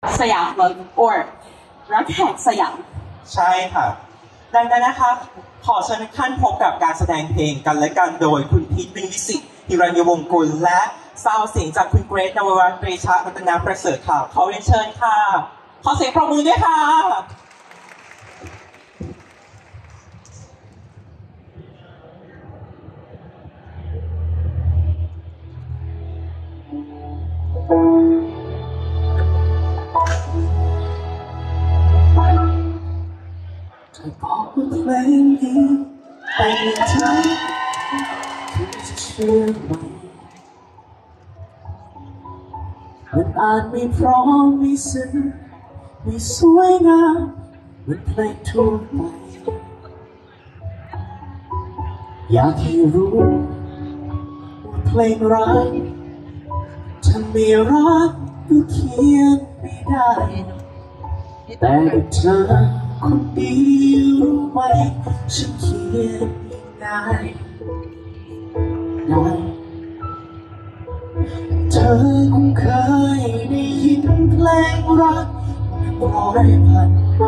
สยามor รักแห่งสยามใช่ค่ะดังนั้นนะครับขอเชิญทุกท่านพบกับการแสดงเพลงกันและกันโดยคุณพีท วินวิสิทธิ์ฮิรัญยวงศ์กุลและซาวเสียงจากคุณเกรท นวรัตน์ เตชะรัตนประเสริฐค่ะขอเรียนเชิญค่ะขอเสียงปรบมือด้วยค่ะบอกว่าเพลงนี้เป็นใจที่จะเชื่อไหมมันอาจไม่พร้อมไม่ซึ้งไม่สวยงามเหมือนเพลงทั่วไปอยากให้รู้ว่าเพลงรักถ้าไม่รักก็เขียนไม่ได้แต่เธอคนดีรู้ไหมฉันเขียนง่ายเธอคงเคยได้ยินเพลงรัก100,000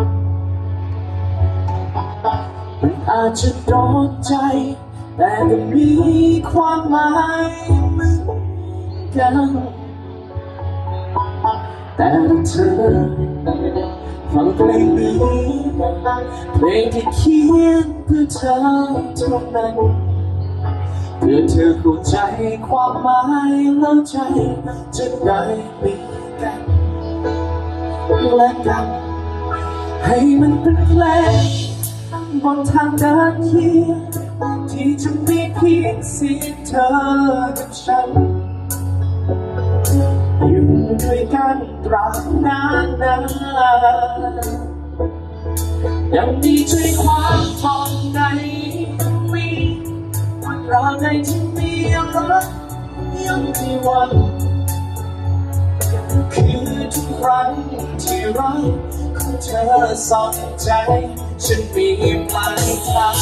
มันอาจจะโดนใจแต่ก็มีความหมายเหมือนกันแต่เธอฟังเพลงนี้เพลงที่เขียนเพื่อเธอเท่านั้นเพื่อเธอเข้าใจความหมายแล้วใจจะได้มีกันและกันให้มันเป็นเพลงบนทางเดินเคียงที่จะมีเพียงเสียงเธอกับฉันอยู่ด้วยกันตราบนานยังมีใจความทองในมีเราในที่มีรักยังมีวันคือทุกครั้งที่รักของเธอส่องใจฉันมีปลายทาง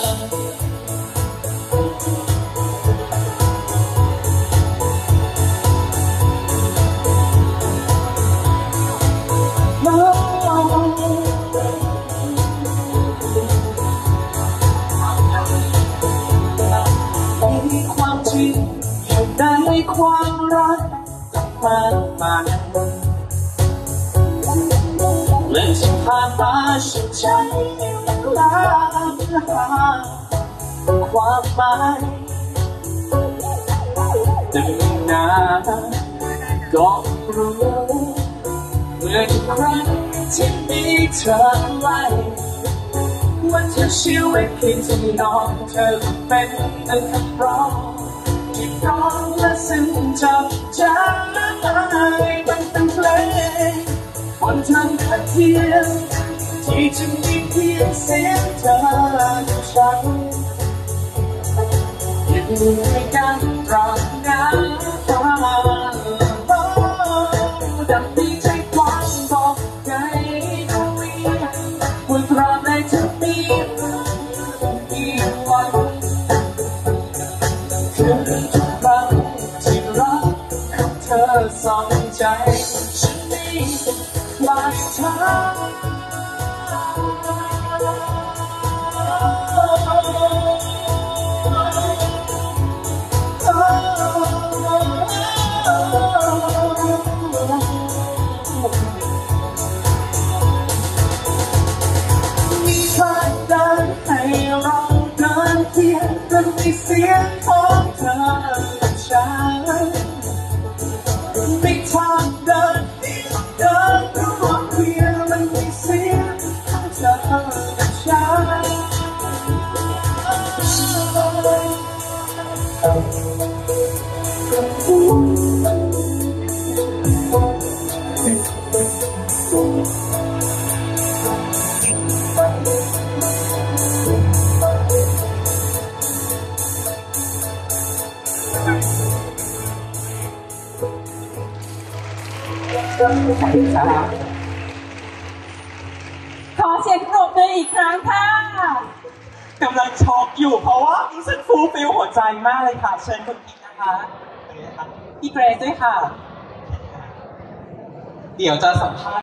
มีความจริงอยู่ในความรักมากมายและที่ผ่านมาฉันใช้เวลาเพื่อหาความหมายแต่ไม่นานก็รู้เมื่อทุกครั้งที่มีเธอไว้ว่าเธอชีวิตเพียงที่นอนเธอเป็นดังคำร้องที่ร้องและซึ้งจับใจมันเป็นเพลงบนทางขัดเทียมที่จะมีเพียงเสียงเธอกับฉันอยู่ด้วยกันตราบนานดังมีใจความบอกใจเอาไว้ว่าตราบใดเธอมีวันคือทุกครั้งที่รักของเธอส่องใจฉันมีปลายทางมีทางเดินให้เราเดินเคียงกันมีเสียงของเธอกับฉันมีทางเดินร่วมเพียงมันมีเสียงของเธอกับฉันขอเสียงปรบมืออีกครั้งค่ะกำลังช็อกอยู่เพราะว่ารู้สึกฟูลฟิลหัวใจมากเลยค่ะเชิญคุณพีทนะคะพี่เกรซด้วยค่ะเดี๋ยวจะสัมภาษณ์